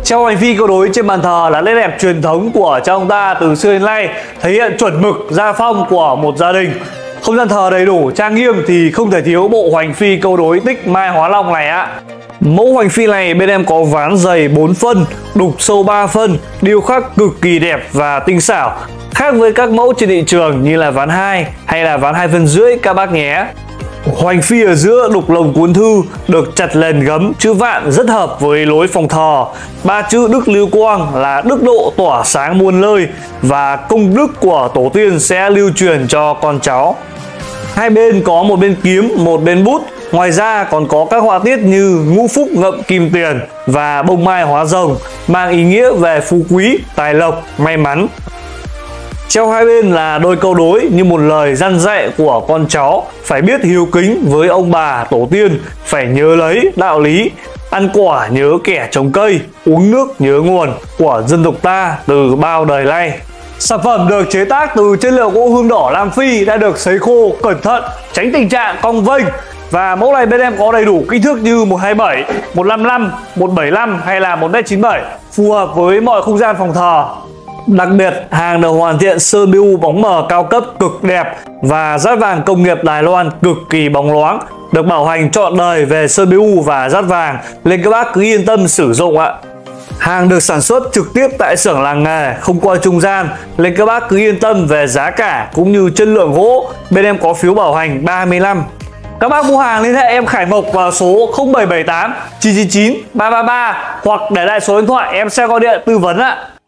Treo hành phi câu đối trên bàn thờ là nét đẹp truyền thống của cha ông ta từ xưa đến nay, thể hiện chuẩn mực gia phong của một gia đình. Không gian thờ đầy đủ trang nghiêm thì không thể thiếu bộ hoành phi câu đối tích Mai Hóa Long này ạ. Mẫu hoành phi này bên em có ván dày 4 phân, đục sâu 3 phân, điêu khắc cực kỳ đẹp và tinh xảo, khác với các mẫu trên thị trường như là ván 2 hay là ván 2,5 phân các bác nhé. Hoành phi ở giữa đục lồng cuốn thư được chặt lền gấm chữ vạn rất hợp với lối phòng thờ. Ba chữ Đức Lưu Quang là đức độ tỏa sáng muôn nơi và công đức của tổ tiên sẽ lưu truyền cho con cháu. Hai bên có một bên kiếm, một bên bút. Ngoài ra còn có các họa tiết như ngũ phúc ngậm kim tiền và bông mai hóa rồng, mang ý nghĩa về phú quý, tài lộc, may mắn. Treo hai bên là đôi câu đối như một lời răn dạy của con cháu phải biết hiếu kính với ông bà tổ tiên, phải nhớ lấy đạo lý ăn quả nhớ kẻ trồng cây, uống nước nhớ nguồn của dân tộc ta từ bao đời nay. Sản phẩm được chế tác từ chất liệu gỗ hương đỏ Nam Phi đã được sấy khô cẩn thận, tránh tình trạng cong vênh. Và mẫu này bên em có đầy đủ kích thước như 127, 155, 175 hay là 1m97, phù hợp với mọi không gian phòng thờ. Đặc biệt, hàng được hoàn thiện sơn BU bóng mờ cao cấp cực đẹp và dát vàng công nghiệp Đài Loan cực kỳ bóng loáng, được bảo hành trọn đời về sơn BU và dát vàng, nên các bác cứ yên tâm sử dụng ạ. Hàng được sản xuất trực tiếp tại xưởng làng nghề, không qua trung gian, nên các bác cứ yên tâm về giá cả cũng như chất lượng gỗ. Bên em có phiếu bảo hành 30 năm. Các bác mua hàng liên hệ em Khải Mộc vào số 0778 999 333 hoặc để lại số điện thoại em sẽ gọi điện tư vấn ạ.